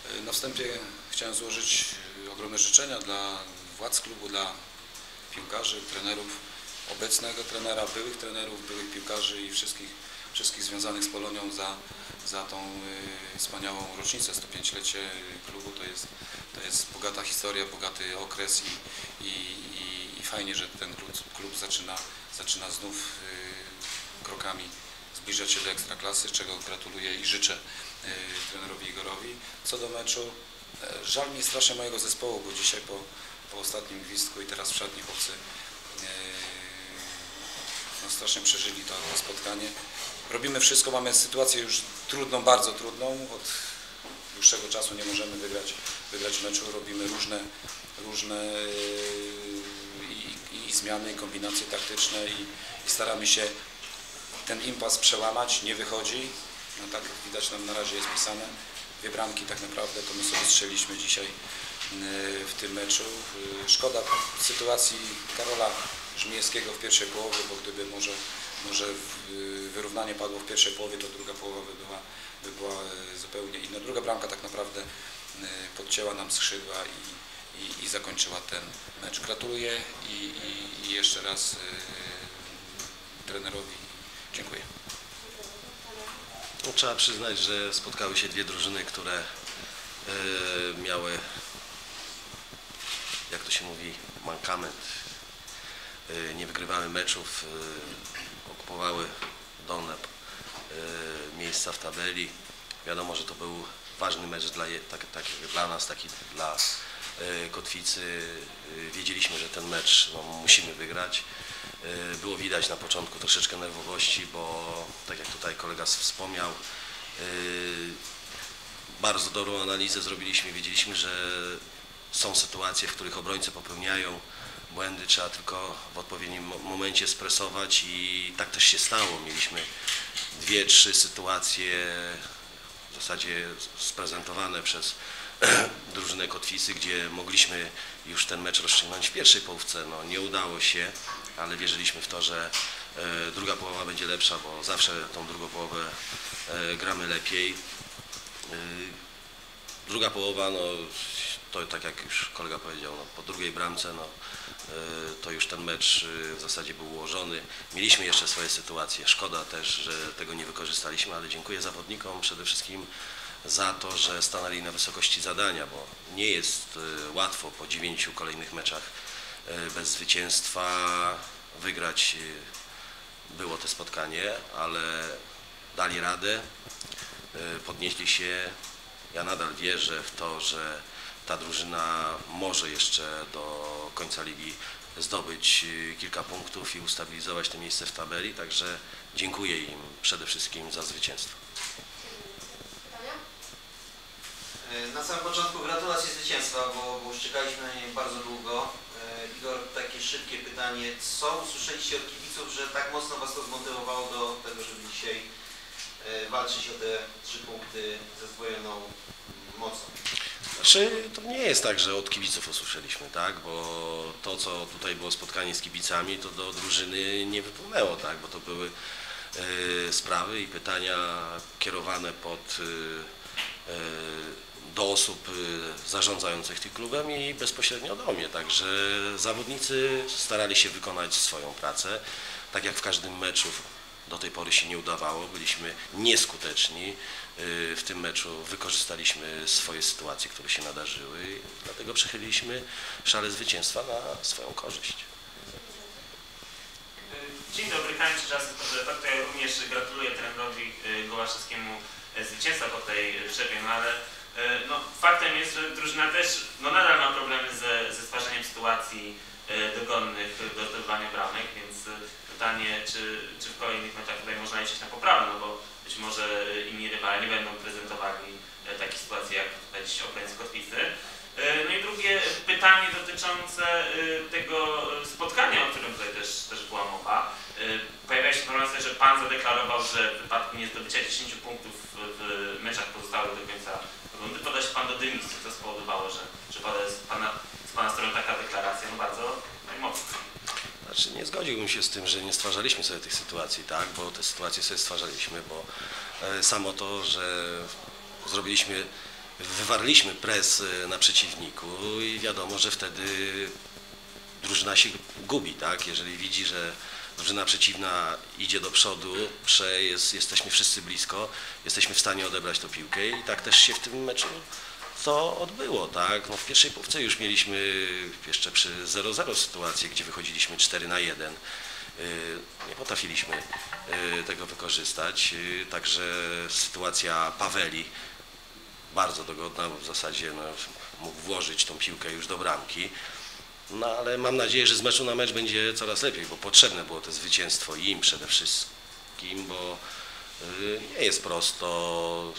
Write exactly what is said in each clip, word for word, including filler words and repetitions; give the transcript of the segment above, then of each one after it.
Na wstępie chciałem złożyć ogromne życzenia dla władz klubu, dla piłkarzy, trenerów, obecnego trenera, byłych trenerów, byłych piłkarzy i wszystkich, wszystkich związanych z Polonią za, za tą y, wspaniałą rocznicę, sto pięciolecie klubu. To jest, to jest bogata historia, bogaty okres i, i, i, i fajnie, że ten klub, klub zaczyna, zaczyna znów y, krokami zbliżać się do Ekstraklasy, czego gratuluję i życzę y, trenerowi Igorowi. Co do meczu, y, żal mi strasznie mojego zespołu, bo dzisiaj po, po ostatnim gwizdku i teraz w szatni chłopcy y, no, strasznie przeżyli to, to spotkanie. Robimy wszystko, mamy sytuację już trudną, bardzo trudną. Od dłuższego czasu nie możemy wygrać, wygrać meczu. Robimy różne, różne y, i, i zmiany, i kombinacje taktyczne i, i staramy się ten impas przełamać, nie wychodzi. No tak jak widać nam na razie jest pisane. Dwie bramki tak naprawdę to my sobie strzeliliśmy dzisiaj w tym meczu. Szkoda sytuacji Karola Żmijewskiego w pierwszej połowie, bo gdyby może, może wyrównanie padło w pierwszej połowie, to druga połowa by była, by była zupełnie inna. Druga bramka tak naprawdę podcięła nam skrzydła i, i, i zakończyła ten mecz. Gratuluję i, i, i jeszcze raz trenerowi dziękuję. No, trzeba przyznać, że spotkały się dwie drużyny, które y, miały, jak to się mówi, mankament. Y, nie wygrywały meczów, y, okupowały dolne y, miejsca w tabeli. Wiadomo, że to był ważny mecz dla, tak, tak, dla nas, taki dla y, Kotwicy. Y, wiedzieliśmy, że ten mecz no, musimy wygrać. Było widać na początku troszeczkę nerwowości, bo tak jak tutaj kolega wspomniał, bardzo dobrą analizę zrobiliśmy, wiedzieliśmy, że są sytuacje, w których obrońcy popełniają błędy, trzeba tylko w odpowiednim momencie spresować i tak też się stało. Mieliśmy dwie, trzy sytuacje w zasadzie sprezentowane przez drużynę Kotwicy, gdzie mogliśmy już ten mecz rozstrzygnąć w pierwszej połówce. No, nie udało się, ale wierzyliśmy w to, że e, druga połowa będzie lepsza, bo zawsze tą drugą połowę e, gramy lepiej. E, druga połowa, no, to tak jak już kolega powiedział, no, po drugiej bramce no, e, to już ten mecz e, w zasadzie był ułożony. Mieliśmy jeszcze swoje sytuacje, szkoda też, że tego nie wykorzystaliśmy, ale dziękuję zawodnikom przede wszystkim za to, że stanęli na wysokości zadania, bo nie jest łatwo po dziewięciu kolejnych meczach bez zwycięstwa wygrać było to spotkanie, ale dali radę, podnieśli się. Ja nadal wierzę w to, że ta drużyna może jeszcze do końca ligi zdobyć kilka punktów i ustabilizować to miejsce w tabeli, także dziękuję im przede wszystkim za zwycięstwo. Na samym początku gratulacje zwycięstwa, bo, bo już czekaliśmy na nie bardzo długo. E, Igor, takie szybkie pytanie. Co usłyszeliście od kibiców, że tak mocno Was to zmotywowało do tego, żeby dzisiaj e, walczyć o te trzy punkty ze zdwojoną mocą? Znaczy, to nie jest tak, że od kibiców usłyszeliśmy, tak? Bo to, co tutaj było spotkanie z kibicami, to do drużyny nie wypłynęło, tak? Bo to były e, sprawy i pytania kierowane pod e, e, do osób zarządzających tym klubem i bezpośrednio do mnie. Także zawodnicy starali się wykonać swoją pracę. Tak jak w każdym meczu do tej pory się nie udawało, byliśmy nieskuteczni. W tym meczu wykorzystaliśmy swoje sytuacje, które się nadarzyły, dlatego przechyliliśmy szale zwycięstwa na swoją korzyść. Dzień dobry, Kamil Czyżasty, ja również gratuluję trenerowi Gołaszewskiemu zwycięstwa po tej przerwie, no ale no, faktem jest, że drużyna też no, nadal ma problemy ze, ze stwarzaniem sytuacji e, dogonnych do zdobywania bramek, więc pytanie, czy, czy w kolejnych meczach tutaj można liczyć na poprawę, no bo być może inni rywale nie będą prezentowali e, takie sytuacje jak tutaj dziś obrońcy Kotwicy. E, no i drugie pytanie dotyczące e, tego spotkania, o którym tutaj też, też była mowa. E, pojawia się informacja, że Pan zadeklarował, że w wypadku niezdobycia dziesięciu punktów w meczach pozostałych do końca rundy poda się Pan do dymisji, co spowodowało, że, że pada jest pana, z Pana strony taka deklaracja, no bardzo mocna. Znaczy, nie zgodziłbym się z tym, że nie stwarzaliśmy sobie tych sytuacji, tak, bo te sytuacje sobie stwarzaliśmy, bo e, samo to, że zrobiliśmy wywarliśmy pres na przeciwniku i wiadomo, że wtedy drużyna się gubi, tak? Jeżeli widzi, że drużyna przeciwna idzie do przodu, prze jest, jesteśmy wszyscy blisko, jesteśmy w stanie odebrać tę piłkę i tak też się w tym meczu to odbyło, tak? No w pierwszej połówce już mieliśmy jeszcze przy zero zero sytuację, gdzie wychodziliśmy cztery na jeden. Nie potrafiliśmy tego wykorzystać, także sytuacja Paweli bardzo dogodna, bo w zasadzie no, mógł włożyć tą piłkę już do bramki. No ale mam nadzieję, że z meczu na mecz będzie coraz lepiej, bo potrzebne było to zwycięstwo im przede wszystkim, bo nie jest prosto,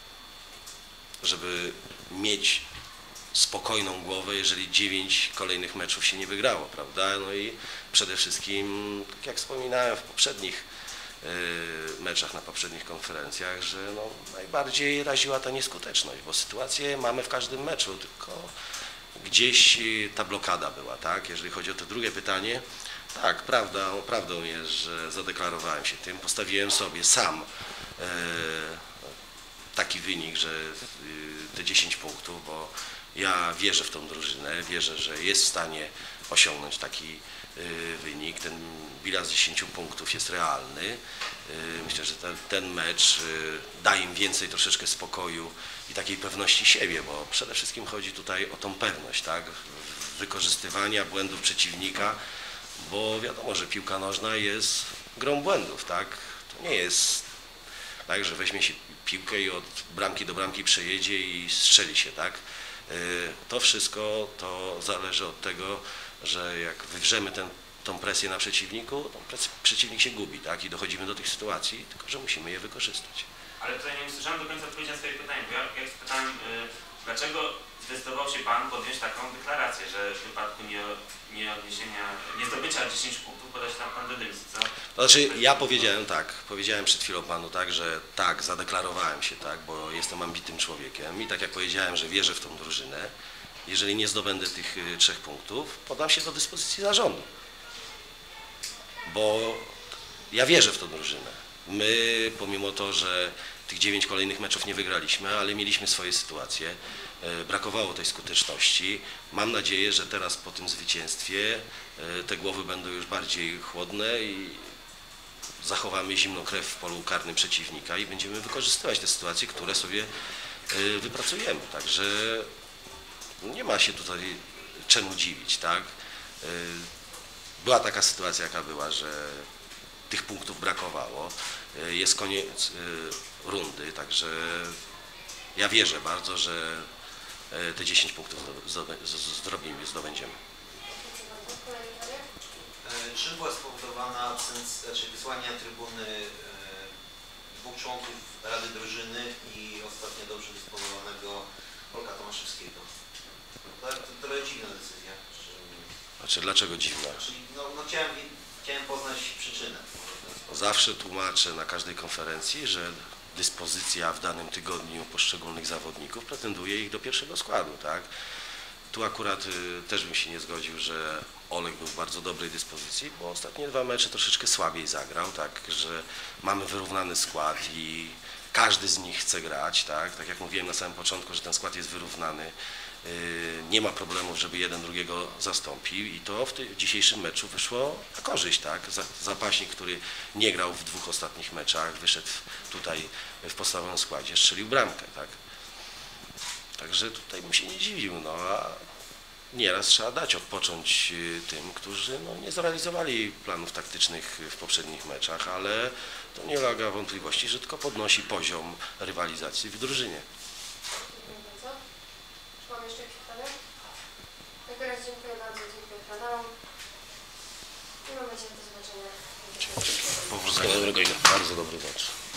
żeby mieć spokojną głowę, jeżeli dziewięć kolejnych meczów się nie wygrało, prawda? No i przede wszystkim, tak jak wspominałem w poprzednich meczach, na poprzednich konferencjach, że no, najbardziej raziła ta nieskuteczność, bo sytuację mamy w każdym meczu, tylko gdzieś ta blokada była, tak? Jeżeli chodzi o to drugie pytanie, tak, prawda, prawdą jest, że zadeklarowałem się tym, postawiłem sobie sam e, taki wynik, że e, te dziesięć punktów, bo ja wierzę w tą drużynę, wierzę, że jest w stanie osiągnąć taki e, wynik, ten bilans dziesięciu punktów jest realny. E, myślę, że ten, ten mecz e, da im więcej troszeczkę spokoju i takiej pewności siebie, bo przede wszystkim chodzi tutaj o tą pewność, tak, wykorzystywania błędów przeciwnika, bo wiadomo, że piłka nożna jest grą błędów, tak, to nie jest tak, że weźmie się piłkę i od bramki do bramki przejedzie i strzeli się, tak, to wszystko to zależy od tego, że jak wywrzemy ten, tą presję na przeciwniku, to przeciwnik się gubi, tak, i dochodzimy do tych sytuacji, tylko że musimy je wykorzystać. Ale tutaj nie usłyszałem do końca odpowiedzi na swoje pytanie, bo ja jak spytałem, y, dlaczego zdecydował się Pan podjąć taką deklarację, że w wypadku nie, nie odniesienia, nie zdobycia dziesięciu punktów podać tam Pan do dymisji, co? To znaczy ja powiedziałem tak, powiedziałem przed chwilą Panu tak, że tak, zadeklarowałem się, tak, bo jestem ambitnym człowiekiem i tak jak powiedziałem, że wierzę w tą drużynę, jeżeli nie zdobędę tych trzech punktów, podam się do dyspozycji zarządu, bo ja wierzę w tą drużynę. My, pomimo to, że tych dziewięć kolejnych meczów nie wygraliśmy, ale mieliśmy swoje sytuacje, brakowało tej skuteczności. Mam nadzieję, że teraz po tym zwycięstwie te głowy będą już bardziej chłodne i zachowamy zimną krew w polu karnym przeciwnika i będziemy wykorzystywać te sytuacje, które sobie wypracujemy. Także nie ma się tutaj czemu dziwić, tak? Była taka sytuacja, jaka była, że tych punktów brakowało. Jest koniec rundy, także ja wierzę bardzo, że te dziesięć punktów zrobimy, zdobędziemy. Czym była spowodowana absencja, znaczy wysłanie na trybuny dwóch członków Rady Drużyny i ostatnio dobrze dysponowanego Olka Tomaszewskiego? To, to trochę dziwna decyzja, szczerze mówiąc. Znaczy, dlaczego dziwna? Czyli no, no chciałem, chciałem poznać przyczynę. Zawsze tłumaczę na każdej konferencji, że dyspozycja w danym tygodniu poszczególnych zawodników pretenduje ich do pierwszego składu, tak? Tu akurat y, też bym się nie zgodził, że Olek był w bardzo dobrej dyspozycji, bo ostatnie dwa mecze troszeczkę słabiej zagrał, tak, że mamy wyrównany skład i każdy z nich chce grać, tak, tak jak mówiłem na samym początku, że ten skład jest wyrównany, y, nie ma problemów, żeby jeden drugiego zastąpił i to w tym dzisiejszym meczu wyszło na korzyść, tak, zapaśnik, który nie grał w dwóch ostatnich meczach, wyszedł tutaj w podstawowym składzie, strzelił bramkę, tak. Także tutaj bym się nie dziwił, no a nieraz trzeba dać odpocząć tym, którzy no, nie zrealizowali planów taktycznych w poprzednich meczach, ale to nie ulega wątpliwości, że tylko podnosi poziom rywalizacji w drużynie. Dziękuję bardzo. Czy mamy jeszcze jakieś pytania? Jak teraz dziękuję bardzo, dziękuję trenerom. I mam nadzieję do zobaczenia. Powodzenia. Bardzo dobry mecz.